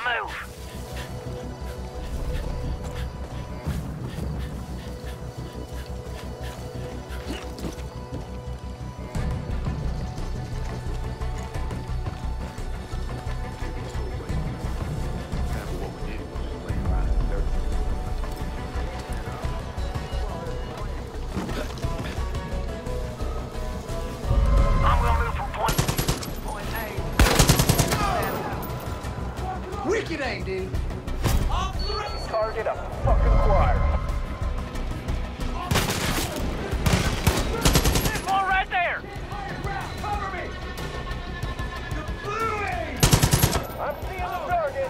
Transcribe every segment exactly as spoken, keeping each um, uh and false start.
move. I'm gonna move from point point A. Wicked aim, dude. Target a fucking choir. There's one right there. Cover me! I'm seeing the target.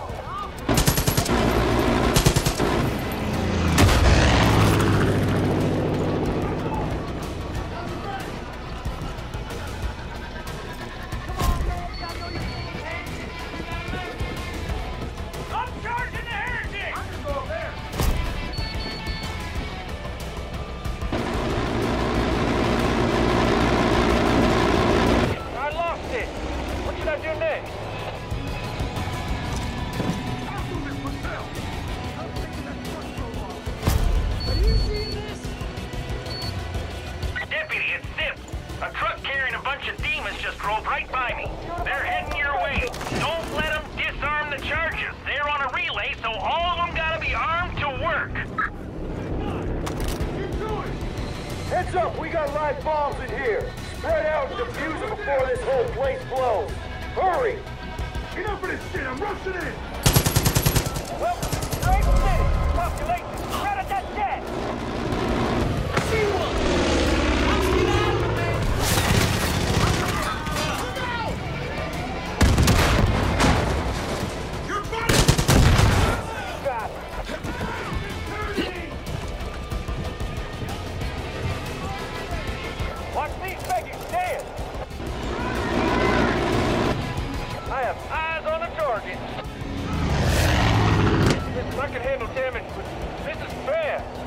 I'm charging the heretic. I'm gonna go up there. I lost it. What should I do next? I'll do this myself. I'm taking that truck so long. Are you seeing this? Deputy, it's Zip. A truck carrying a bunch of demons just drove right by me. They're heading your way. Don't let them disarm the charges. They're on a relay, so all of them gotta be armed to work. Keep doing it. Heads up, we got live bombs in here. Spread out and defuse them before this whole place blows. Hurry! Enough of this shit. I'm rushing in. Welcome to Great City. Population right at that jet. See one. I'm still out, man. You're funny. Got it. Watch these Peggies dance. I have eyes on the target. Listen, I can handle damage, but this is bad.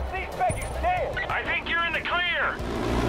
These Peggies dead! I think you're in the clear.